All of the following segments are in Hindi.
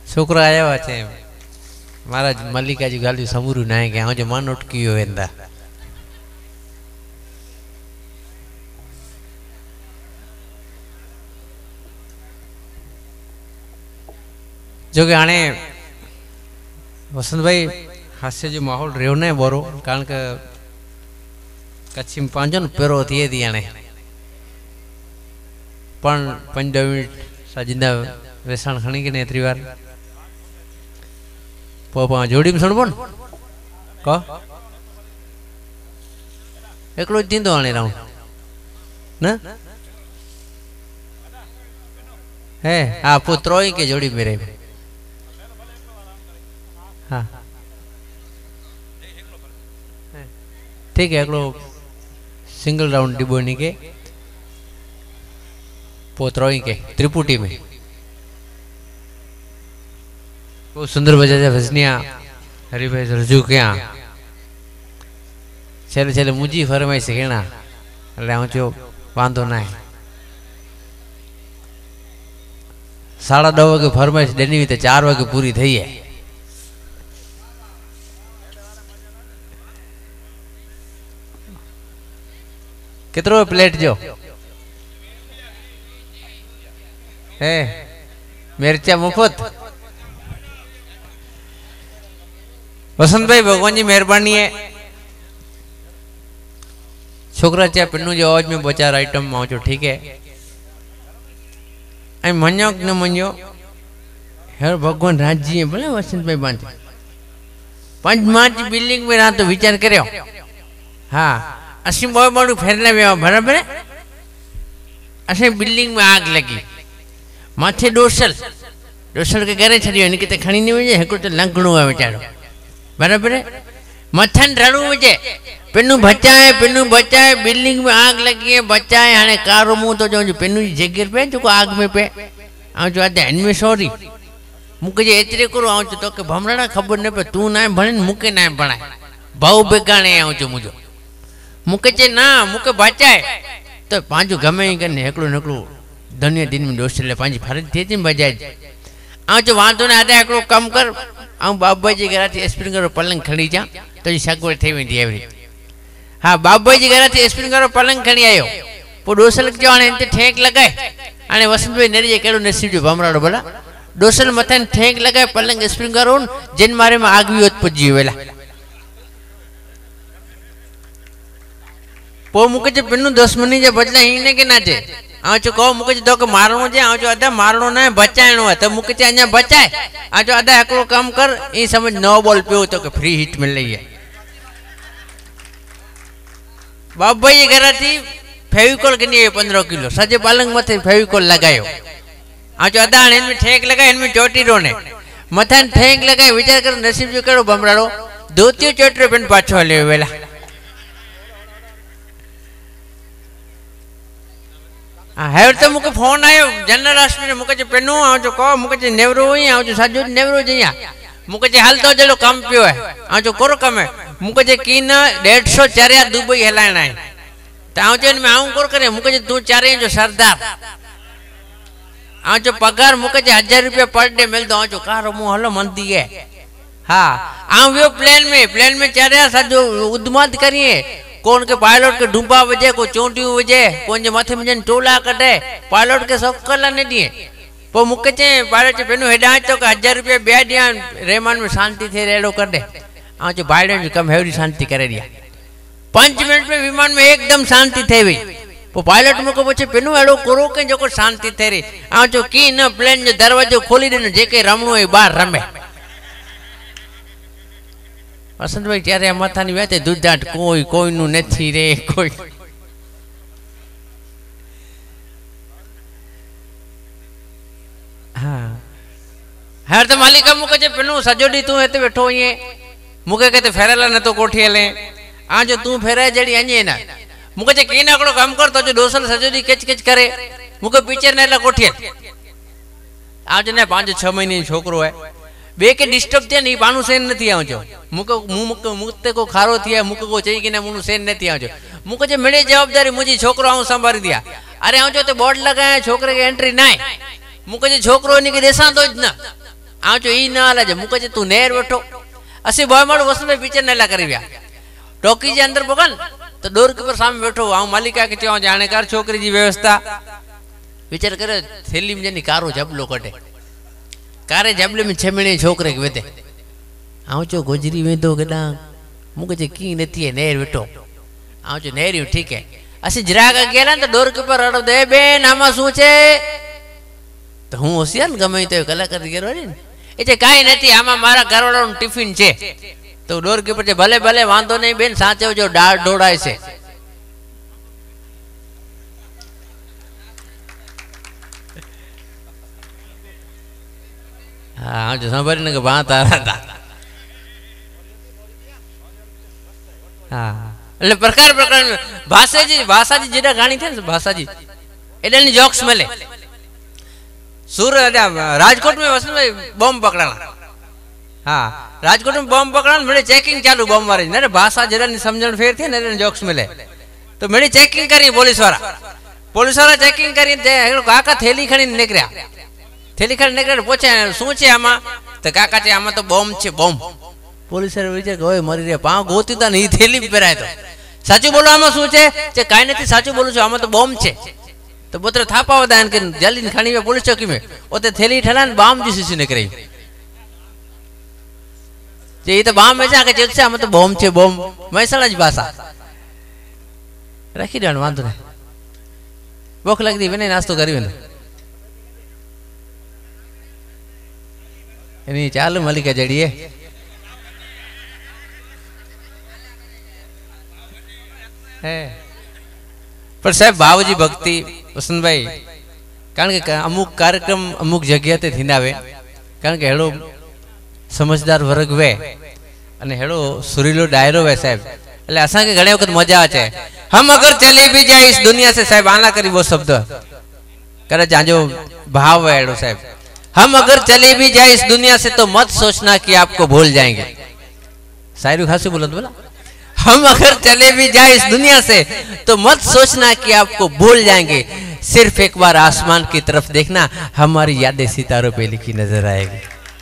छोकरा आया हुआ है महाराज मल्लिका जी गाली समूरू ना है कि हाँ जो मन उठकी हो वेंदा जो कि आने वसंत भाई हास्य जो माहौल रहो न बोरो कारण के कच्छी में पांचो न पेरो थिए थी आने पण 5 मिनिट सजिंदा वेसाण खणी के ने एतरी वार पोपा जोड़ी में सुनबो को एकलो दींदो आने रहूं न है आ पुत्रोई के जोड़ी मेरे हाँ ठीक है एकलो सिंगल राउंड डिबोनी के पोत्रोई के त्रिपुटी में वो सुंदर बजा भजनिया हरिभाई रजू क्या छेले छेले मुझी फरमाई से कहना એટલે હું જો વાંધો ના 9:30 વાગે ફરમાઈશ દેની તો 4 વાગે પૂરી થઈ જાય कितरो प्लेट जो है मिर्चा मुफ्त वसंत भाई भगवान जी मेहरबानी है छोकरा चाहे पिन्नू जो आज में 2-4 आइटम मांचो ठीक है ऐ मन्यो न मन्यो हर भगवान राजी है भले वसंत भाई बांध 5 मार्च बिल्डिंग में ना तो विचार करो हाँ असी बहुत बड़ू फैरने में बराबर है असे बिल्डिंग में आग लगी माथे डोसल के घरे छड़ी इनके ते खणी नहीं वजे हेको तो लंगणो है बेचारो बराबर है मथन रणू वजे पिन्नू बचाए बिल्डिंग में आग लगी है बचाए हाने कारो मुंह तो जो पिन्नू जी जगीर पे जो आग में पे आ जो आदे इनमें सॉरी मुके जे एतरे करो आ तो के भमराना खबर ने पे तू ना भणन मुके ना भणाय भाऊ बेगाणे आ जो मुजो मुके चे ना मुके बचाए तो पांचो गमे ही करने एकलो नकलो धन्य दिन में दोस्त ले पांच फरज थे तीन बजाए आ जो वांधो ने आदे एकलो कम कर आ बाबा जी घरा थी स्प्रिंग करो पलंग खड़ी जा तो जी सगवड़ थई वेंदी एवरी हां बाबा जी घरा थी स्प्रिंग करो पलंग खड़ी आयो पो दोसल जो आने ते ठेक लगाए आने वसंत भाई नेरी जे केड़ो नसीब जो भमराडो भला दोसल मथन ठेक लगाए पलंग स्प्रिंग करो जिन मारे में आग भी उत्पजी वेला पो मुके जे पिन्नू 10 मिनट जे बदला ही के ना जे आ जो को मुके जे दोके मारणो जे आ जो अदा मारणो ना बचाणो है तो मुके जे अኛ बचाए आ जो अदा एकलो काम कर ई समझ 9 बॉल पियो तो के फ्री हिट मिल रही है बाबा ये घरा थी फेविकोल किनी 15 किलो सजे पालंग मथे फेविकोल लगायो आ जो अदा इनमें ठेक लगाए इनमें चोटी रोने मथन ठेक लगाए विचार कर नसीब जो केड़ो बमराड़ो धोती चोटरे पेन पाछो ले वेला है तो मुके फोन आयो जनरल हॉस्पिटल मुके जे पेनो आ जो को मुके जे नेवरो ही आ जो साजो नेवरो जया मुके जे हाल तो जलो काम पियो है आ जो कोरो कम है मुके जे कीन 150 चरिया दुबई हलाणा है ताऊ जे में आऊं कोर करे मुके जे तू चारे जो सरदार आ जो पगार मुके जे 1000 रुपया पर डे मिल दो आ जो कारो मु हलो मंदी है हां आ वो प्लेन में चरिया साजो उद्माद करिए कौन के पायलट के डूबा वजे को चोंटियों वजे कौन जे माथे में टोला कटे पायलट के सकला ने दिए पो मुके चे पायलट पेनो हेडा तो 1000 रुपया बे दिया रहमान में शांति थे रेडो कर दे आ जो पायलट कम हेवरी शांति करे दिया 5 मिनट में विमान में एकदम शांति थे वे पो पायलट मुके पूछे पेनो एडो करो के जो शांति थे रे आ जो की न प्लेन जो दरवाजो खोली दे जे के रमणो है बाहर रमे वसंत भाई त्यारे माथा नी वाते दूधाट कोई नु नथी रे कोई हां हर तो मालिक मुके जे पेनु सजोडी तू एते बैठो ये मुके कहते फेरेला न तो कोठी हले आ जो तू फेरे जड़ी अने ना मुके जे की नाकड़ो काम कर तो जो दोसल सजोडी केच करे मुके पीछे नेला कोठी आज ने 5-6 महीने छोकरो है बे के डिस्टर्ब थे नहीं बानु सेन नहीं आवजो मुके को खारो थिया मुके को चई कि ने मुनु सेन नहीं आवजो मुके जे मिले जवाबदारी मुजी छोकरो आऊं संभारी दिया अरे आवजो तो बोर्ड लगाया छोकरे के एंट्री नाय मुके जे छोकरो ની કે દેસા તો જ ના आ जो ई ना लाजे मुके जे तू नेर बैठो असी बॉय मारो वसन में पिक्चर नेला करी व्या टोकी जे अंदर पगन तो डोर के पर सामने बैठो आ मालिका के चो जाने कर छोकरी जी व्यवस्था विचार करे थैली में जनी कारो जबलो कटे कारे जबले में 6 महीने छोकरे के वेते आ जो गुजरी वेंदो केडा मुके जे की नथी है नेर बैठो आ जो नेर ठीक है असी जरा का गेला तो डोर के पर अड़ो दे बेन आमा શું છે तो हूँ होशियार गमे तो कलाकार गेरो ने एचे काई नथी आमा मारा घरवाळाનું ટિફિન છે तो डोर के पर भले भले वांधो नहीं बेन साचो जो डाळ ढोड़ाय છે हां जो सांभरी ने के बात आ रहा था हां એટલે પ્રકાર પ્રકાર ભાષાજી જેડા ગાણી છે ને ભાષાજી એડાની જોક્સ મળે सूरत राजकोट में वसन भाई बम पकड़ाना हाँ राजकोट में बम पकड़ाना मेरे चेकिंग चालू बम मारे ने भाषा जरा नहीं समझण फेर थी ने जोक्स मिले तो मेरी चेकिंग करी पुलिस वाला चेकिंग करी काका थैली खणी निकळ्या पूछे શું છે આમાં तो काका छे आमा तो बम छे बम पुलिस वाला विचार ओए मरी रे पाव गोती ता नहीं थैली पेराय तो साचू बोलो आमा શું છે કાઈ નથી સાચું બોલું છું આમાં તો બોમ્બ છે तो पुत्र थापा वदान के जल्दी खानी में पुलिस चौकी में ओते थैली ठलान बाम जी निकरी जे ये तो बाम में जाके चलसे हम तो बम छे बम मैसाला जी भाषा रखी देण वांधो ने भूख लगदी बने नास्तो करी वेंदो एनी चालू मलिका जड़ीए है पर साहब बाबूजी भक्ति वसंत भाई कारण के अमुक कार्यक्रम अमुक जगह ते थींदावे कारण के हेड़ो समझदार वर्ग वे अने हेड़ो सुरीलो डायरो वे साहब એટલે असा के घणे वक्त मजा आचे हम अगर चले भी जाए इस दुनिया से साहब आना करी वो शब्द करे जाजो भाव है हेड़ो साहब हम अगर चले भी जाए इस दुनिया से तो मत सोचना कि आपको भूल जाएंगे शायरी खासी बोलत बोला हम अगर चले भी जाए इस दुनिया से तो मत सोचना कि आपको भूल जाएंगे सिर्फ एक बार आसमान की तरफ देखना हमारी यादें सितारों पे लिखी नजर आएगी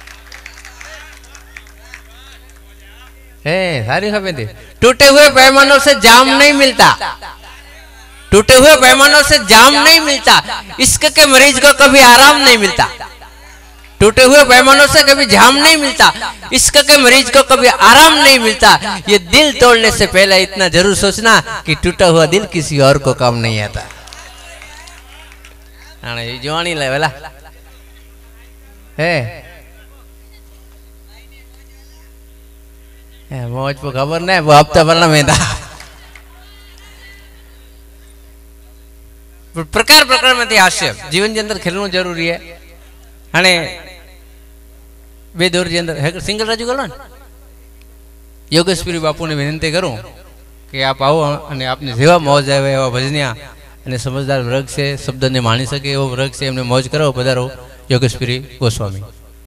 सारी खबर थी टूटे हुए पैमानों से जाम नहीं मिलता टूटे हुए पैमानों से जाम नहीं मिलता इश्क के मरीज को कभी आराम नहीं मिलता टूटे हुए पैमानों से कभी जाम नहीं मिलता इश्क के मरीज को कभी आराम नहीं मिलता ये दिल तोड़ने से पहले इतना जरूर सोचना कि टूटा हुआ दिल किसी और को काम नहीं आता ये जवानी लेवला है मौज को खबर नहीं वो हफ्ता भरना में था प्रकार प्रकार में थी हास्य जीवन के अंदर खेलना जरूरी है हने बे दौर के अंदर सिंगल राजू गलो योगेश्वरी बापू ने विनंती करूं कि आप आओ અને આપને જેવા મોજ આવે એવા ભજનિયા અને સમજદાર વર્ગ છે શબ્દને માણી શકે એવો વર્ગ છે એમને મોજ કરો પધારો યોગેશ્વરી ગોસ્વામી